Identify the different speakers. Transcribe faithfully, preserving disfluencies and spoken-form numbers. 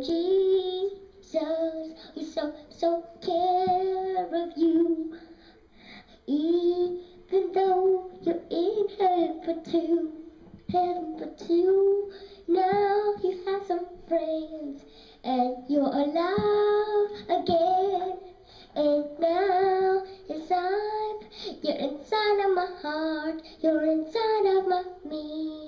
Speaker 1: Jesus, we so, so care of you. Even though you're in heaven for two, heaven for two, now you have some friends, and you're alive again. And now inside, you're inside of my heart, you're inside of my me.